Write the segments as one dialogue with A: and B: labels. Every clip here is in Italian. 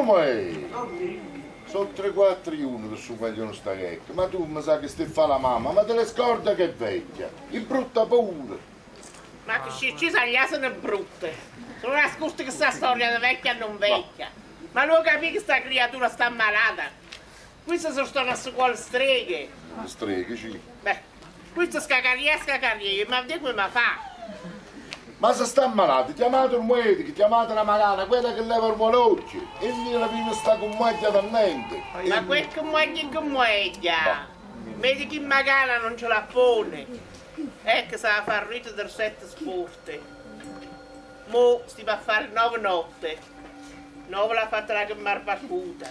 A: Come? Sono 3-4-1 che su vogliono sta vecchia, ma tu mi sa che stai fa la mamma, ma te le scorda che è vecchia, è brutta pure.
B: Ma che ci sono brutte. Sono nascosti che sta storia di vecchia e non vecchia. Ma non capisci che sta creatura sta malata. Queste sono a scuola streghe.
A: Streghe, sì.
B: Beh, questo scacaria, ma vedi come mi fa?
A: Ma se sta malato, chiamate un medico, chiamate la magana, quella che leva il molocchio. E lì la prima sta con moglia da niente.
B: Ma quel che moglia. Vedi che in magana non ce la pone. Ecco, sa fare il rito del 7 sport. Mo stiamo a fare 9 notte. 9 l'ha fatta la chiamare battuta.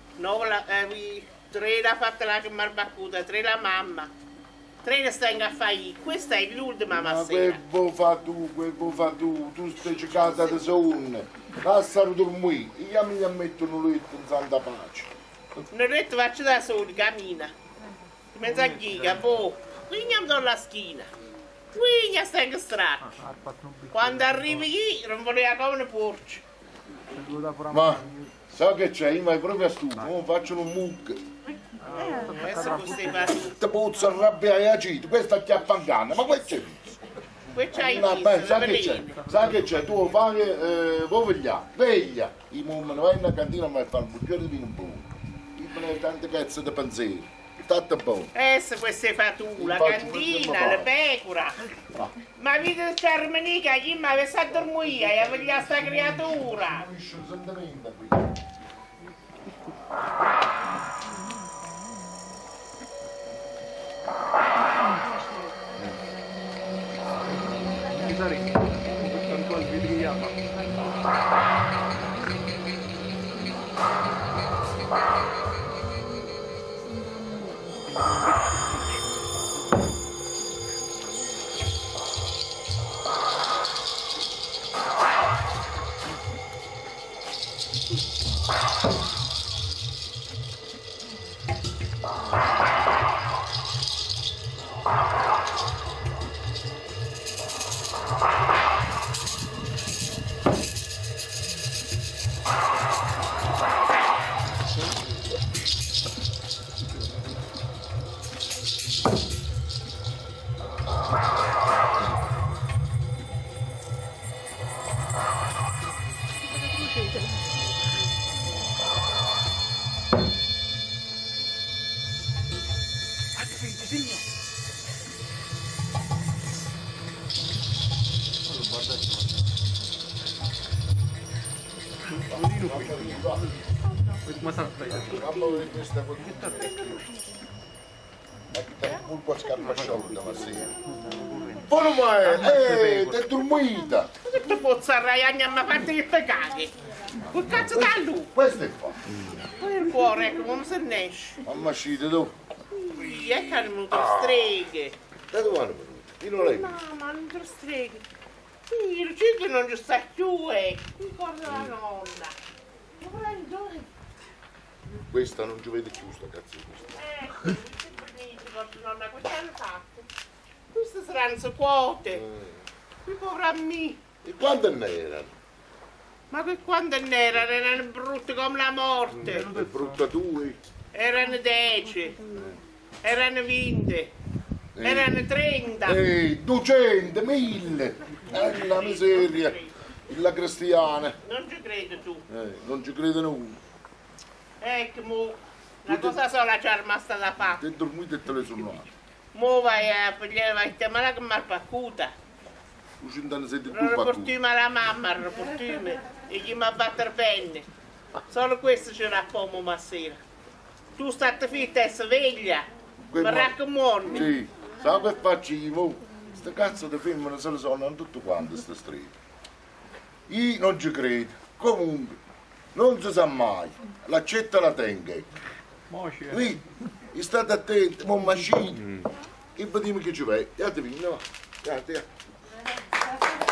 B: 3 l'ha fatta la chiamare battuta, 3 la mamma. 3 ne stai a fare io. Questa è l'ultima
A: Ma
B: sera.
A: quel vuoi fa tu stai cercando di sonno. Lascialo dormire, io mi mettono letto in santa pace.
B: Non ho detto faccio da soli, cammina. In mezzo a giga, boh. Qui andiamo la schiena. Qui stai in strada. Quando arrivi io non voleva come porci.
A: Ma sa che c'è, io vai proprio a studio, non faccio un mucche.
B: Adesso così va tutto.
A: Te puzza arrabbia e agito, questa è chiappanganna, ma questo è visto.
B: Qui c'hai
A: No,
B: visto,
A: beh, sa
B: le
A: che c'è,
B: velene.
A: sa che c'è, tu vuoi veglia, i uomini vai in cantina e vai a fare un bicchiere di vino buono. Io me ne ho tante cazzo di pensieri, state buono.
B: Adesso queste fa tu, la cantina, la pecora. Ma vedi il Carmenica, chi mi avesse a dormire e aveva sta creatura.
C: Ma salta io.
A: Mamma di questa cosa. Un po' scarpasciolta ma sì. Buono mai, ti è dormita.
B: Che tu pozza raiagna a parte che te caghi. Che cazzo da lui?
A: Questo è qua.
B: Poi il cuore, ecco come se ne esce.
A: Mamma scite tu.
B: Ecco hanno venuto le streghe.
A: Da dove hanno venuto? Io non l'ho visto.
B: No, ma non te le streghe. Sì, il ciclo non ci sta più, qui corre la nonna.
A: Questa non ci vede più sta cazzo di questa.
B: Nonna, cosa hanno fatto? Queste saranno quote. Qui povera me.
A: E quando ne erano?
B: Ma che quando ne erano brutte come la morte.
A: È brutta tu.
B: Erano 10, erano 20, erano 30.
A: 200, 1000. La miseria. La cristiana.
B: Non ci credi tu.
A: Non ci crede uno.
B: Ecco, mo, la cosa sola c'è rimasta da fare.
A: Ti dormite e te le suonate.
B: Mo vai a pigliare, vai a chiamare che mi ha paccuta.
A: Tu ci non siete più
B: Non
A: battuti.
B: riportiamo alla mamma, riportiamo e chi mi ha battere bene. Solo questo ce l'ha come ma sera. Tu state fitta e sveglia. Mi raccomando.
A: Sì, sai che faccio io? Ste cazzo di femmine se le suonano tutte quante ste strette. Io non ci credo. Comunque, non si sa mai. L'accetta la tenga. Qui, state attenti, mo macchini. E vediamo che ci vai. Andiate via, va. Andiate,